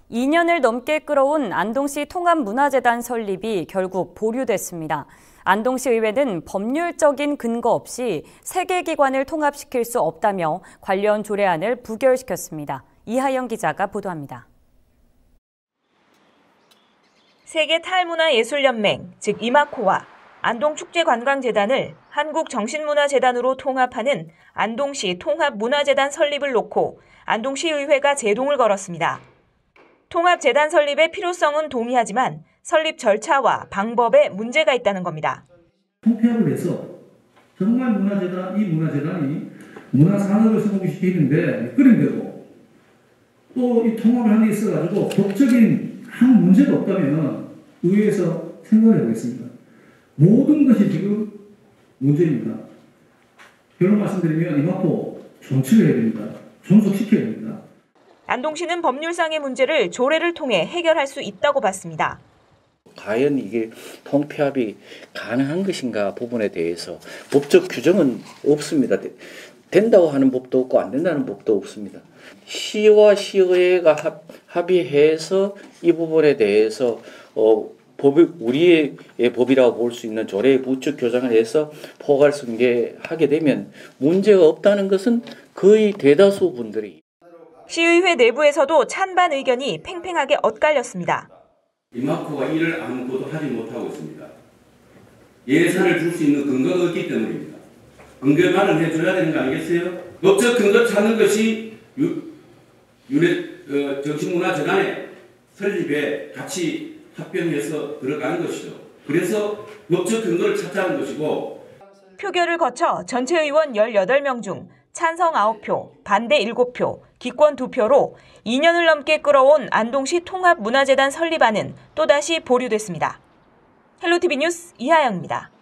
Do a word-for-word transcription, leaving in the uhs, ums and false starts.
이 년을 넘게 끌어온 안동시 통합문화재단 설립이 결국 보류됐습니다. 안동시 의회는 법률적인 근거 없이 세 개 기관을 통합시킬 수 없다며 관련 조례안을 부결시켰습니다. 이하영 기자가 보도합니다. 세계탈문화예술연맹, 즉 이마코와 안동축제관광재단을 한국정신문화재단으로 통합하는 안동시 통합문화재단 설립을 놓고 안동시의회가 제동을 걸었습니다. 통합재단 설립의 필요성은 동의하지만 설립 절차와 방법에 문제가 있다는 겁니다. 통폐합을 해서 정말 문화재단, 이 문화재단이 문화산업을 성공시키는데 이끌어내고 또 이 통합을 하는 데 있어가지고 법적인 한 문제가 없다면 의회에서 생각을 해보겠습니다. 모든 것이 지금 문제입니다. 결론 말씀드리면 이마코 존치를 해야 됩니다. 존속시켜야 됩니다. 안동시는 법률상의 문제를 조례를 통해 해결할 수 있다고 봤습니다. 과연 이게 통폐합이 가능한 것인가 부분에 대해서 법적 규정은 없습니다. 된다고 하는 법도 없고 안 된다는 법도 없습니다. 시와 시의회가 합, 합의해서 이 부분에 대해서 어, 법이 우리의 법이라고 볼 수 있는 조례의 부축 교정을 해서 포괄승계하게 되면 문제가 없다는 것은 거의 대다수 분들이. 시의회 내부에서도 찬반 의견이 팽팽하게 엇갈렸습니다. 이마코가 이를 아무것도 하지 못하고 있습니다. 예산을 줄 수 있는 근거가 없기 때문입니다. 근거 마련해줘야 되는 거 아니겠어요? 법적 근거 찾는 것이 유, 유네, 어, 정신문화재단의 설립에 같이 합병해서 들어가는 것이죠. 그래서 법적 근거를 찾자는 것이고. 표결을 거쳐 전체 의원 열여덟 명 중 찬성 아홉 표, 반대 일곱 표, 기권 두 표로 이 년을 넘게 끌어온 안동시 통합문화재단 설립안은 또다시 보류됐습니다. 헬로티비 뉴스 이하영입니다.